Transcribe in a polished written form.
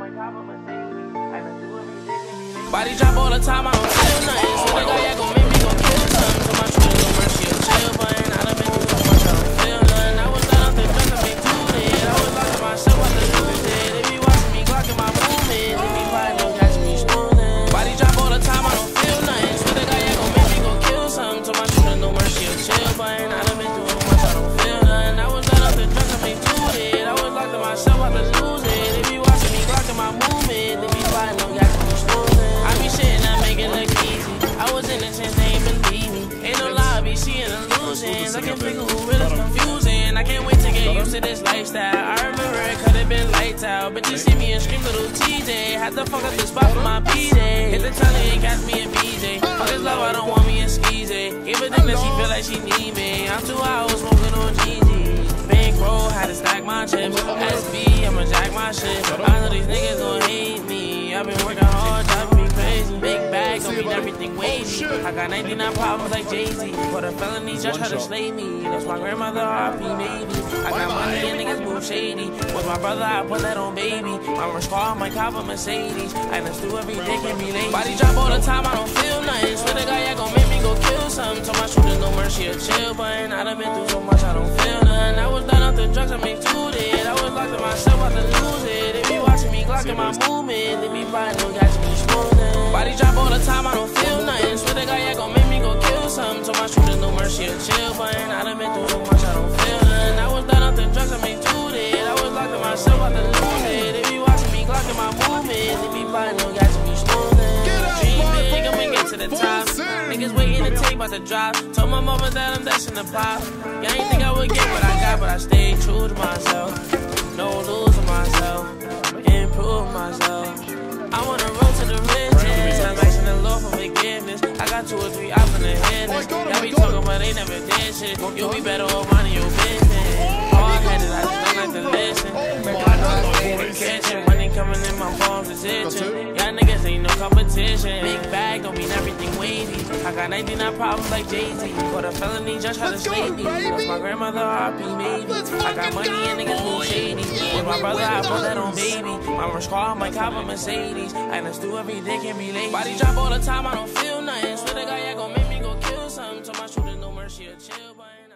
Body drop all the time, I don't feel nothing. So the guy yeah gon' make me go kill something. So my shooter no mercy, a chill button. I done been through so much, I don't feel nothing. I was done off the drugs, I made two days. I was locked in myself, I could lose it. They be watching me glocking my movement. They be riding, no catch me snoozing. Body drop all the time, I don't feel nothing. So the guy yeah gon' make me go kill something. So my shooter no mercy, a chill button. I done been through so much, I don't feel nothing. I was done off the drugs, I made two days. I was locked in myself, I could lose it. They be watching me glocking my movement. They be riding, no catch me snoozing. I be shitting, I make it look easy. I was in the chance, they ain't believe me. Ain't no lie, I be seeing illusions. I can't figure who really confusing. I can't wait to get used to this lifestyle. I remember it could've been lights out. Bitches see me and scream little TJ. Had to fuck up the spot for my PJ. Hit the telly and catch me in BJ. Fuck this love, I don't want me in skeezy. Give a thing that she feel like she need me. I'm 2 hours smoking on GG. Bankroll, had to stack my chips. SB, I'ma jack my shit. I know these niggas gon' hate me. I've been working hard, driving me crazy. Big bag, don't mean everything wavy. I got 99 problems like Jay-Z. For the felonies, just try to slay me. That's my grandmother, RP maybe. I got money and niggas move shady. With my brother, I put that on baby. My rush car, my cop, a Mercedes. I done do every day, can be lazy. Body drop all the time, I don't feel nothing. Swear the guy, yeah, gon' make me go kill something. Told my shooter no mercy, a chill button. I done been through so much, I don't feel nothing. I was done off the drugs, I made 2 days. I was locked in myself, I could lose it. They be watching me glocking my movement. They be riding, no catch me smoothing. Body drop all the time, I don't feel nothing. Swear the guy, yeah, gon' make me go kill something. Told my shooter no mercy, a chill button. I done been through so much, I don't feel nothing. I was done off the drugs, I made 2 days. I was locked in myself, I could lose it. They be watching me glocking my movement. They be riding, no catch me smoothing. Dream big, I'ma get to the top. Niggas waiting to take about the drop. Told my mama that I'm dashing the pop. Yeah, I ain't think I would get what I got, but I stayed true to myself. No losing myself, improve myself. I wanna roll to the riches. I'm asking the Lord for forgiveness. I got 2 or 3 out in the headless. Y'all be talking, but they never did shit. You'll be better off minding your business. Hard-headed, I just don't like to listen. I know I stay in the kitchen. Money coming in my palms is itching. Y'all niggas ain't no competition. Big bag don't mean everything wavy. I got 99 problems like Jay-Z. For the felony, just try to slay me. That's my grandmother, RP maybe. I got money and niggas move shady. With my brother, I put that on baby. My rush car, my cop, a Mercedes. I done do every day, can be lazy. Body drop all the time, I don't feel nothing. Swear the guy, yeah, gon' make me go kill something. Told my shooter no mercy, a chill button.